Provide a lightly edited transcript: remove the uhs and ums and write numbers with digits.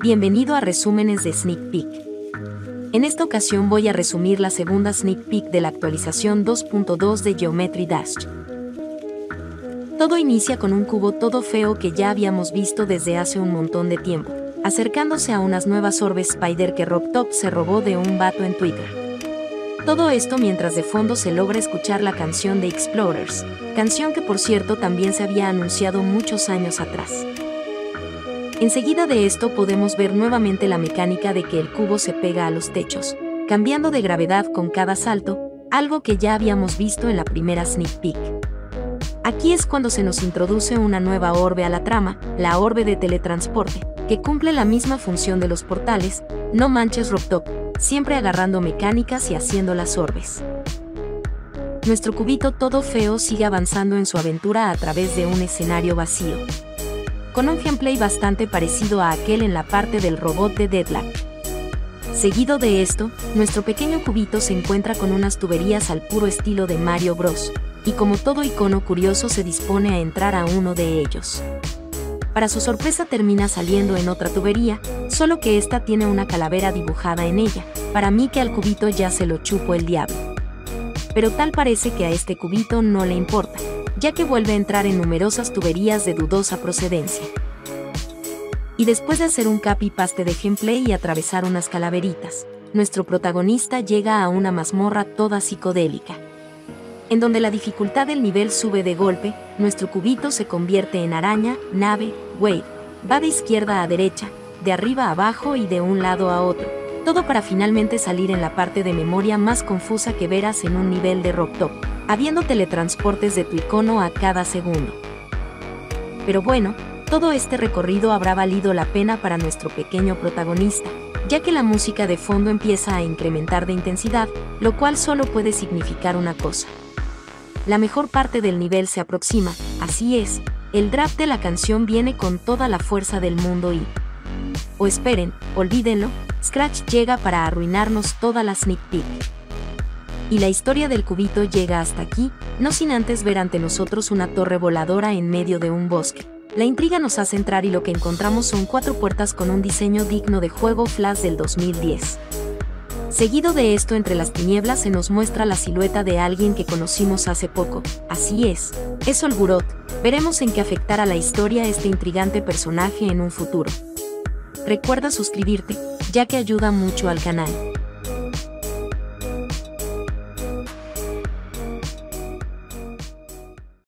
Bienvenido a Resúmenes de Sneak Peek. En esta ocasión voy a resumir la segunda Sneak Peek de la actualización 2.2 de Geometry Dash. Todo inicia con un cubo todo feo que ya habíamos visto desde hace un montón de tiempo, acercándose a unas nuevas orbes Spider que RobTop se robó de un vato en Twitter. Todo esto mientras de fondo se logra escuchar la canción de Explorers, canción que por cierto también se había anunciado muchos años atrás. Enseguida de esto podemos ver nuevamente la mecánica de que el cubo se pega a los techos, cambiando de gravedad con cada salto, algo que ya habíamos visto en la primera sneak peek. Aquí es cuando se nos introduce una nueva orbe a la trama, la orbe de teletransporte, que cumple la misma función de los portales. No manches RobTop, siempre agarrando mecánicas y haciendo las orbes. Nuestro cubito todo feo sigue avanzando en su aventura a través de un escenario vacío, con un gameplay bastante parecido a aquel en la parte del robot de Deadlock. Seguido de esto, nuestro pequeño cubito se encuentra con unas tuberías al puro estilo de Mario Bros, y como todo icono curioso se dispone a entrar a uno de ellos. Para su sorpresa termina saliendo en otra tubería, solo que esta tiene una calavera dibujada en ella. Para mí que al cubito ya se lo chupó el diablo. Pero tal parece que a este cubito no le importa, ya que vuelve a entrar en numerosas tuberías de dudosa procedencia. Y después de hacer un copy-paste de gameplay y atravesar unas calaveritas, nuestro protagonista llega a una mazmorra toda psicodélica, en donde la dificultad del nivel sube de golpe. Nuestro cubito se convierte en araña, nave, wave, va de izquierda a derecha, de arriba a abajo y de un lado a otro, todo para finalmente salir en la parte de memoria más confusa que verás en un nivel de RobTop, habiendo teletransportes de tu icono a cada segundo. Pero bueno, todo este recorrido habrá valido la pena para nuestro pequeño protagonista, ya que la música de fondo empieza a incrementar de intensidad, lo cual solo puede significar una cosa: la mejor parte del nivel se aproxima. Así es, el draft de la canción viene con toda la fuerza del mundo y... o esperen, olvídenlo, Scratch llega para arruinarnos toda la sneak peek. Y la historia del cubito llega hasta aquí, no sin antes ver ante nosotros una torre voladora en medio de un bosque. La intriga nos hace entrar y lo que encontramos son 4 puertas con un diseño digno de juego Flash del 2010. Seguido de esto, entre las tinieblas se nos muestra la silueta de alguien que conocimos hace poco. Así es Olgurot. Veremos en qué afectará la historia este intrigante personaje en un futuro. Recuerda suscribirte, ya que ayuda mucho al canal.